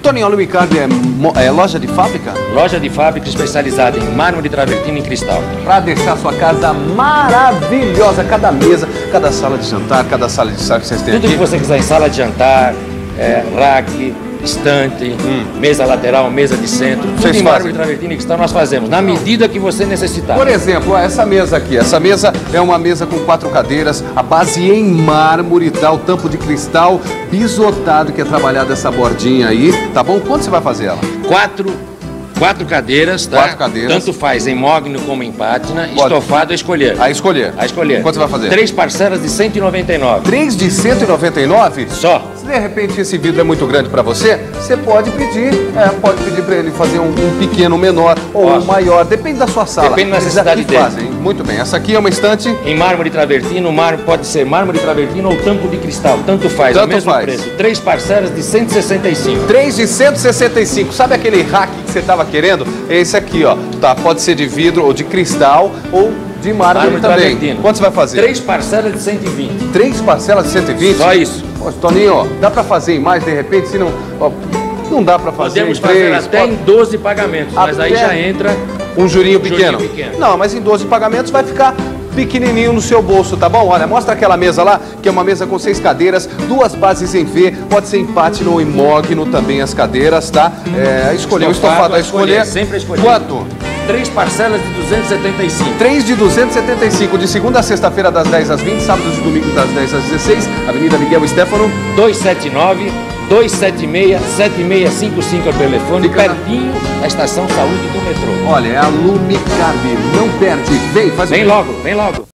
Toninho, a Lumicarb é loja de fábrica? Loja de fábrica especializada em mármore, travertino e cristal. Para deixar sua casa maravilhosa, cada mesa, cada sala de jantar, cada sala de estar que vocês têm Tudo aqui. que você quiser em sala de jantar, rack, estante, mesa lateral, mesa de centro, tudo Vocês em mármore, fazem? travertino e cristal nós fazemos, na medida que você necessitar. Por exemplo, ó, essa mesa aqui, essa mesa é uma mesa com 4 cadeiras, a base em mármore, tá? O tampo de cristal bisotado que é trabalhado essa bordinha aí, tá bom? Quanto você vai fazer ela? Quatro cadeiras, tá? 4 cadeiras. Tanto faz em mogno como em pátina, estofado a escolher. A escolher. A escolher. Quanto você vai fazer? 3 parcelas de 199. 3 de 199? Só. Se de repente esse vidro é muito grande para você, você pode pedir para ele fazer um pequeno menor ou um maior, depende da sua sala. Depende da Eles necessidade aqui dele. fazem. Muito bem, essa aqui é uma estante. Em mármore travertino, pode ser mármore travertino ou tampo de cristal. Tanto faz, Tanto o mesmo faz. preço. 3 parcelas de 165. 3 de 165. Sabe aquele rack que você estava querendo? Esse aqui, ó. Tá, pode ser de vidro ou de cristal ou de mármore também. travertino. Quanto você vai fazer? 3 parcelas de 120. 3 parcelas de 120? Só isso. Ô, Toninho, ó, dá para fazer em mais de repente? Se não, ó, não dá para fazer Podemos em fazer 3, até em 12 pagamentos, mas aí Até já entra um jurinho pequeno. jurinho pequeno. Não, mas em 12 pagamentos vai ficar pequenininho no seu bolso, tá bom? Olha, mostra aquela mesa lá, que é uma mesa com 6 cadeiras, 2 bases em V, pode ser em pátina ou em mogno também as cadeiras, tá? Escolher o estofado a escolher. Sempre a escolher. Quanto? 3 parcelas de 275. 3 de 275, de segunda a sexta-feira das 10 às 20, sábados e domingos das 10 às 16, Avenida Miguel Stéfano. 279-276-7655 é o telefone, Fica na- pertinho da Estação Saúde do metrô. Olha, é a Lumicarb, não perde. Vem, faz o Vem logo, vem logo.